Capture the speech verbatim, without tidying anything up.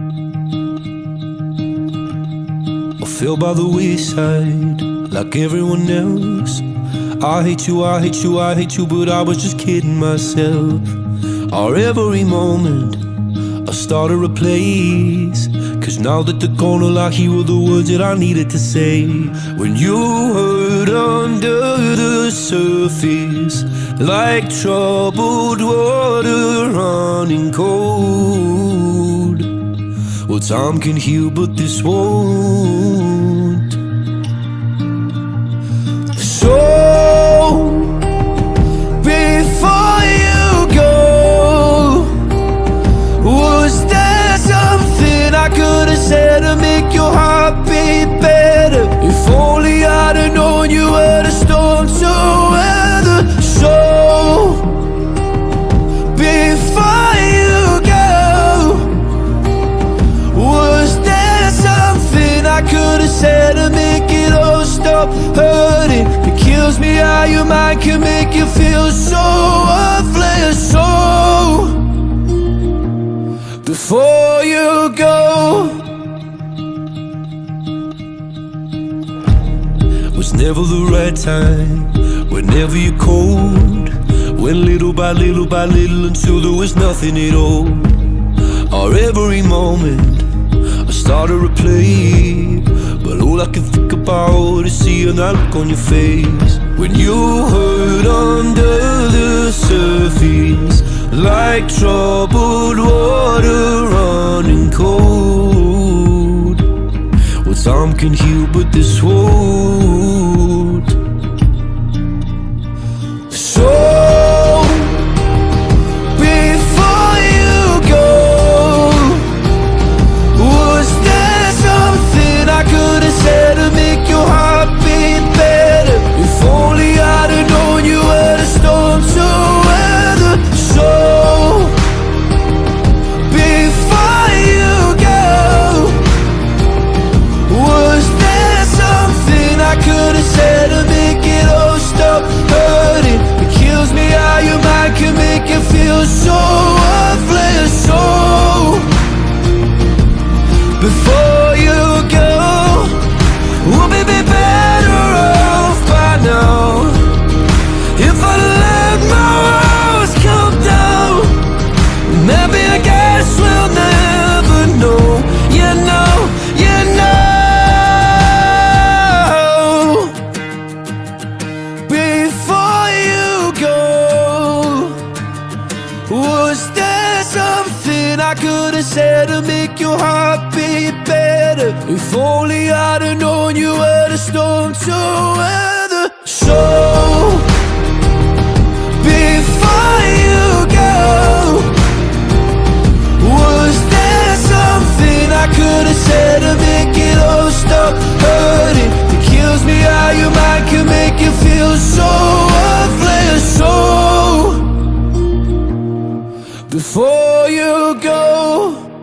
I fell by the wayside like everyone else. I hate you, I hate you, I hate you, but I was just kidding myself. Our every moment I started a place, cause now that they're gone, all I hear were the words that I needed to say. When you hurt under the surface, like troubled water running cold. Well, time can heal, but this won't. So, before you go, was there something I could have said to make your heart beat better? If only I'd have known you were the storm to weather. So, before you go, was there something I could have said to make it all stop hurting? It kills me how your mind can make you feel so worthless. So, before you go, was never the right time, whenever you're cold. Went little by little by little until there was nothing at all. Our every moment I started to play, but all I can think about is seeing that look on your face. When you hurt under the surface, like troubled water running cold. Well, time can heal, but this won't. So, before you go, was there something I could have said to make your heart beat better? If only I'd have known you were the storm to weather. So, before you go, was there something I could have said to make it all stop hurting? It kills me how your mind can make you feel so worthless. So, before you go, we'll be better off by now. If I let my walls come down, maybe I guess we'll never know. You know, you know. Before you go, was there something I could have said to make your heart beat better? If only I'd have known you were the storm to weather. So, before you go, was there something I could have said to make it all stop hurting? It kills me how your mind can make you feel so worthless. So, before you go,